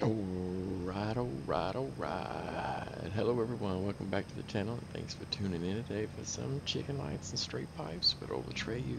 Alright. Hello everyone, welcome back to the channel, and thanks for tuning in today for some chicken lights and straight pipes with old Atreyu.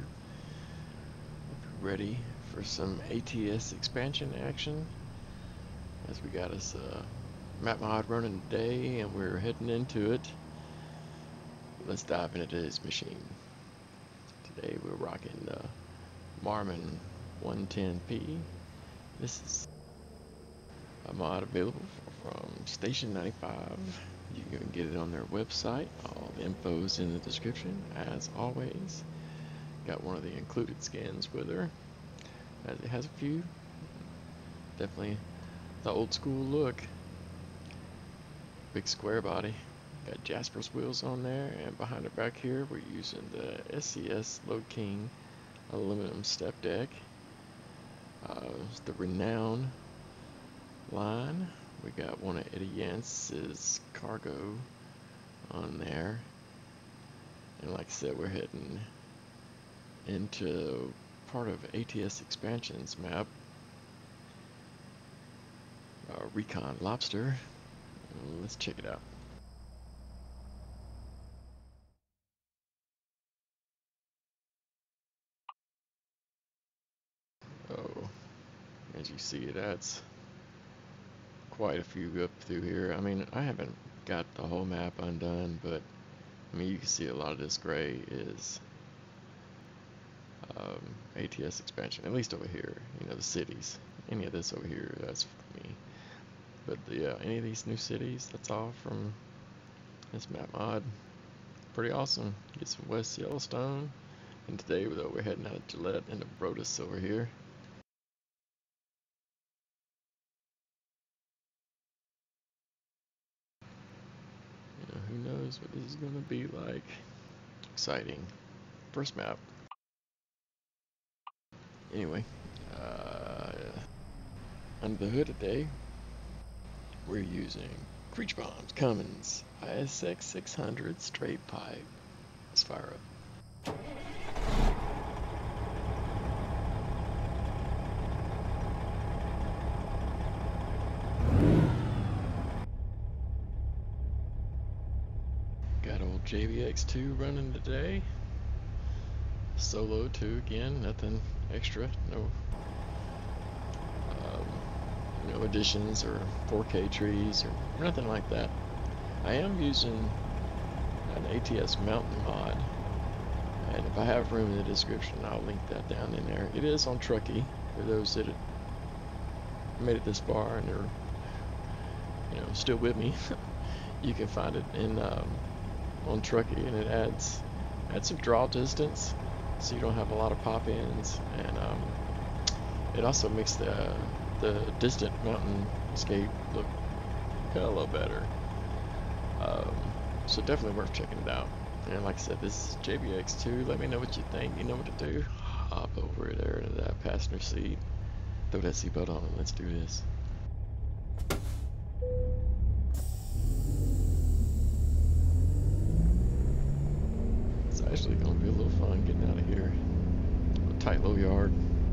Ready for some ATS expansion action, as we got us map mod running today, and we're heading into it. Let's dive into this machine. Today we're rocking the Marmon 110P. This is a mod available from Station 95. You can get it on their website. All the info's in the description, as always. Got one of the included skins with her, as it has a few. Definitely the old school look. Big square body. Got Jasper's wheels on there, and behind it back here we're using the SCS Load King aluminum step deck. The Renown line. We got one of Eddie Jantz's cargo on there, and like I said, we're heading into part of ATS Expansion's map, Recon Lobster. Let's check it out. Oh, as you see, that's quite a few up through here. I mean, I haven't got the whole map undone, but I mean, you can see a lot of this gray is ATS expansion, at least over here. You know, the cities. Any of this over here, that's for me. But yeah, any of these new cities, that's all from this map mod. Pretty awesome. Get some West Yellowstone. And today, though, we're heading out of Gillette into Brodus over here. You know, who knows what this is going to be like. Exciting. First map. Anyway, under the hood today, we're using Creech Bombs Cummins ISX 600 straight pipe. Let's fire up. Got old JBX2 running today. Solo 2 again, nothing extra, no additions or 4K trees or nothing like that. I am using an ATS mountain mod, and if I have room in the description, I'll link that down in there. It is on Truckee for those that made it this far and are, you know, still with me. You can find it in on Truckee, and it adds some draw distance, so you don't have a lot of pop-ins, and it also makes the distant mountain scape look hella better. So definitely worth checking it out. And like I said, this is JBX2. Let me know what you think. You know what to do. Hop over there to that passenger seat. Throw that seatbelt on and let's do this. It's actually going to be a little fun getting out of here. A tight little yard.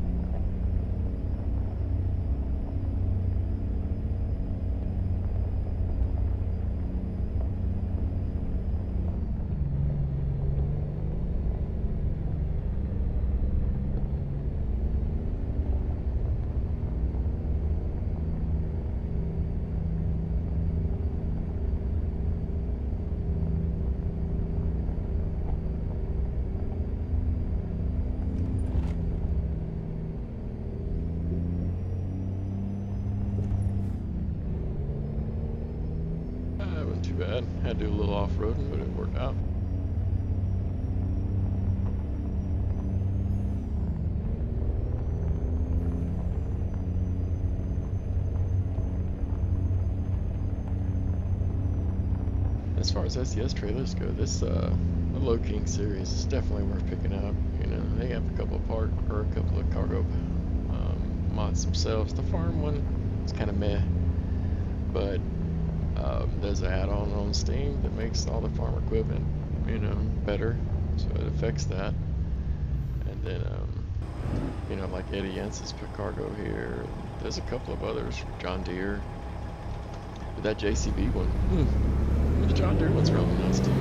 Too bad. Had to do a little off-roading, but it worked out. As far as SCS trailers go, this the Load King series is definitely worth picking up. You know, they have a couple of cargo mods themselves. The farm one is kind of meh, but there's an add-on on Steam that makes all the farm equipment, you know, better, so it affects that. And then You know, like Eddie Yence's Cargo here. There's a couple of others, John Deere. But that JCB one, the John Deere one's really nice too.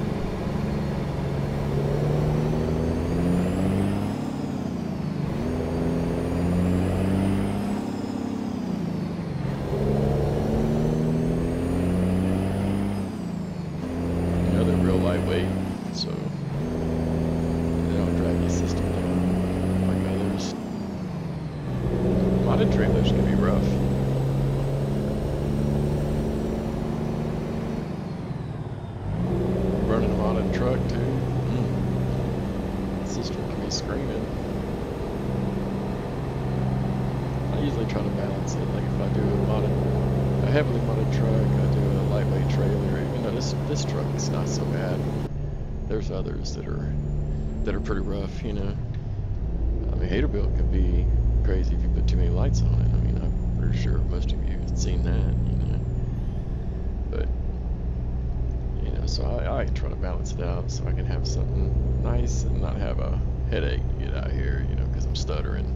You know, they're real lightweight, so they don't drag your system down like others. Modded trailers can be rough. Running a modded truck too. The system can be screaming. I usually try to balance it. Like if I do a heavily modded truck, I do a lightweight trailer. Even though this truck is not so bad. There's others that are pretty rough. You know, I mean, Haterbilt can be crazy if you put too many lights on it. I mean, I'm pretty sure most of you have seen that. You know, but you know, so I try to balance it out so I can have something nice and not have a headache to get out here. You know, because I'm stuttering.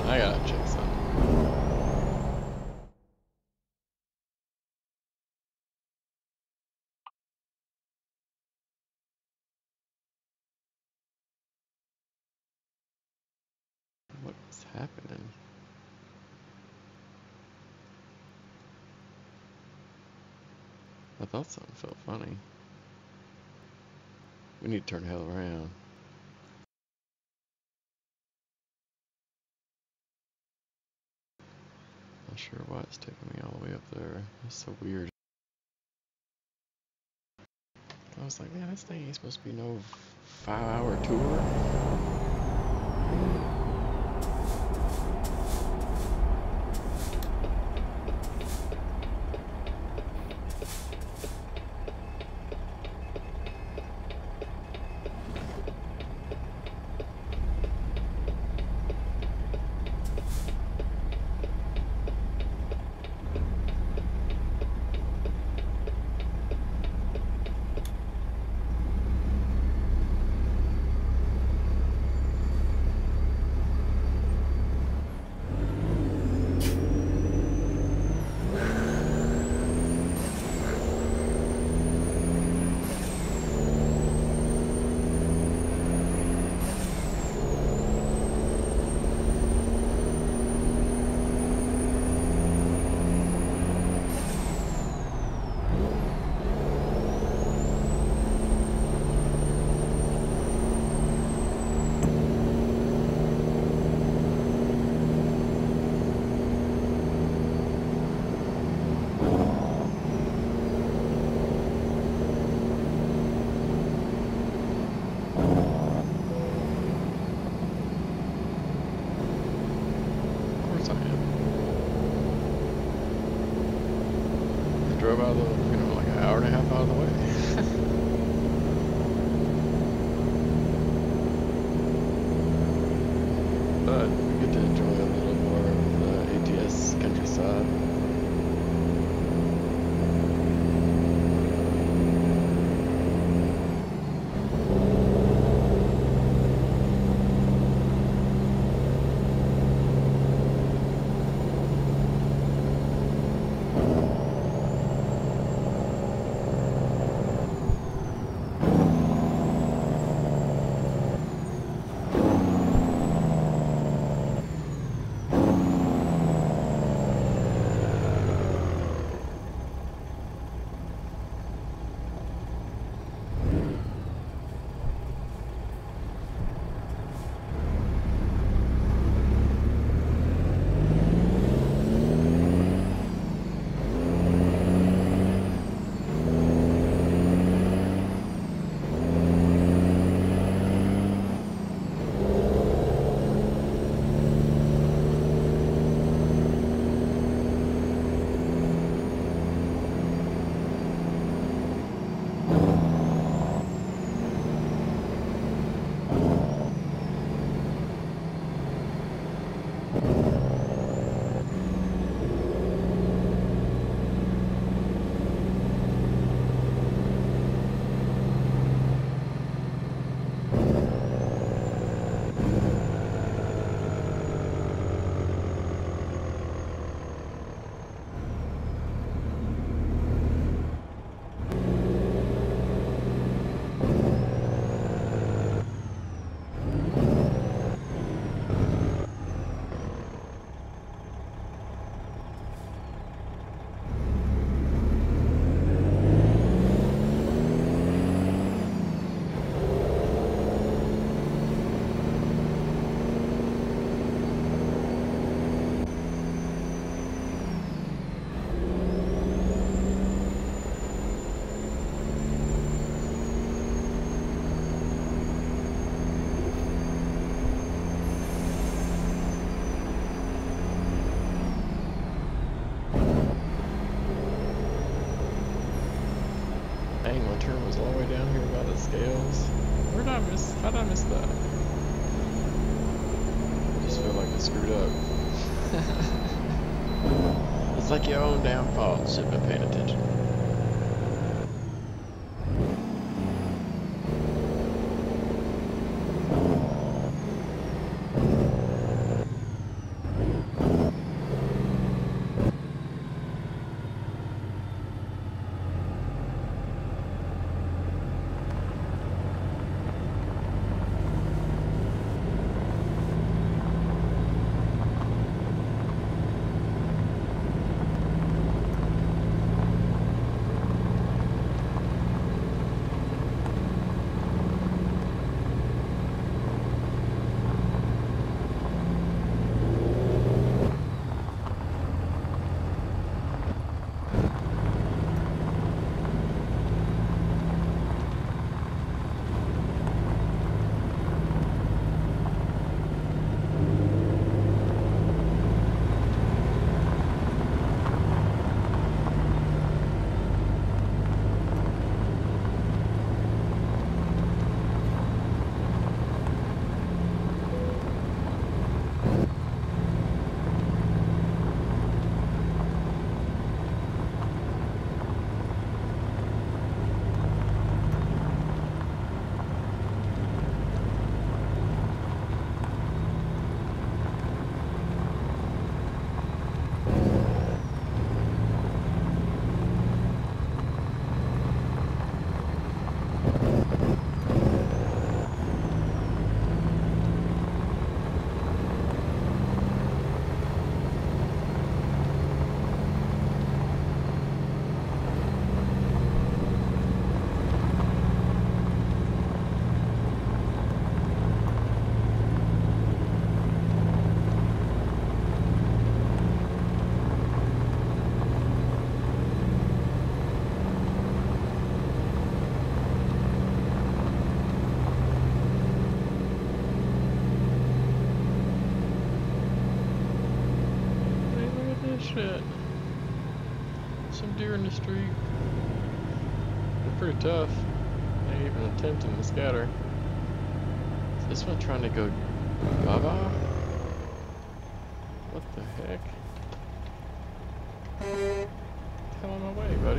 I gotta check something. What's happening? I thought something felt funny. We need to turn the hell around. Not sure why it's taking me all the way up there. It's so weird. I was like, man, this thing ain't supposed to be no 5-hour tour. Drove out of the, like an hour and a half out of the way. But we get to enjoy a little more of the ATS countryside. Dang, my turn was all the way down here by the scales. Where did I miss? How did I miss that? I just feel like I screwed up. It's like your own damn fault. Should have been paying attention. shit. Some deer in the street. They're pretty tough. They even attempting to scatter. Is this one trying to go Baba? What the heck? Get the hell on my way, buddy.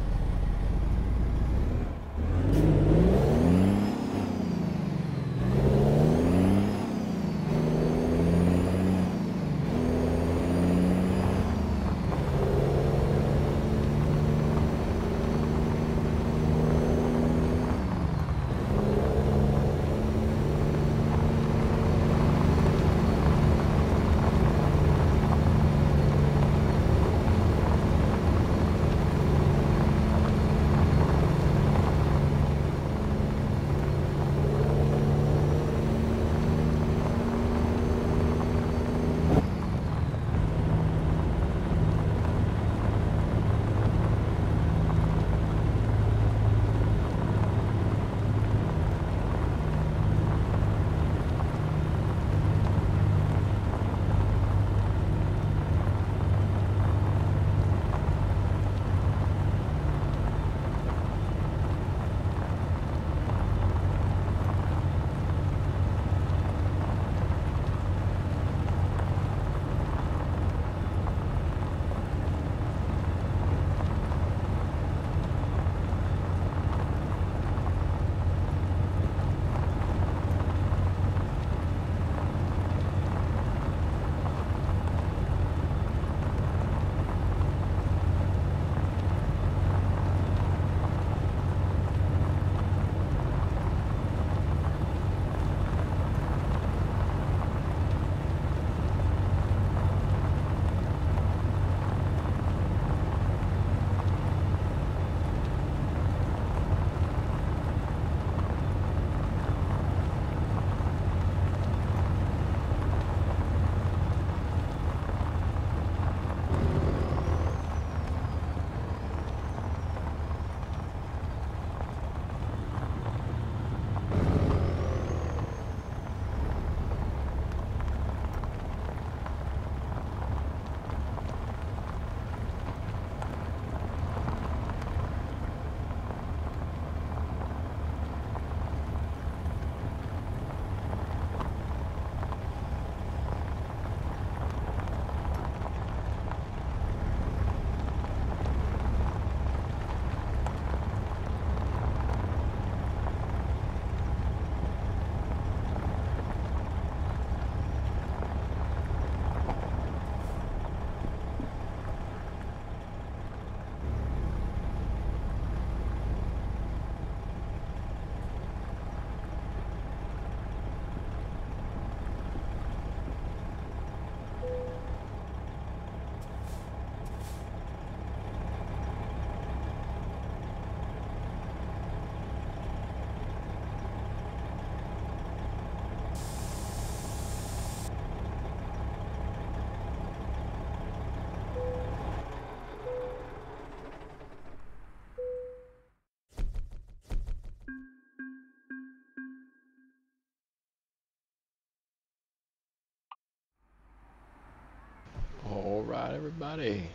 Alright, everybody.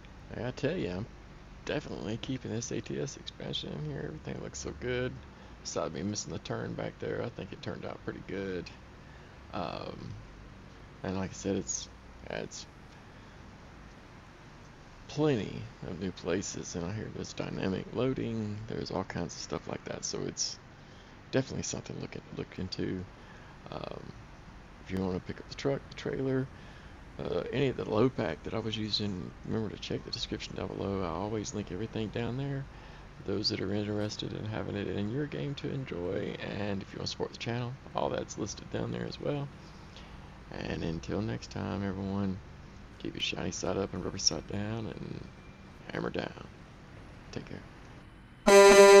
I gotta tell you, I'm definitely keeping this ATS expansion in here. Everything looks so good. Besides me missing the turn back there, I think it turned out pretty good. And like I said, it's plenty of new places, and I hear there's dynamic loading. There's all kinds of stuff like that, so it's definitely something to look into. If you want to pick up the truck, the trailer, any of the load pack that I was using, remember to check the description down below. I always link everything down there. Those that are interested in having it in your game to enjoy, and if you want to support the channel, all that's listed down there as well. And until next time, everyone, keep your shiny side up and rubber side down, and hammer down. Take care.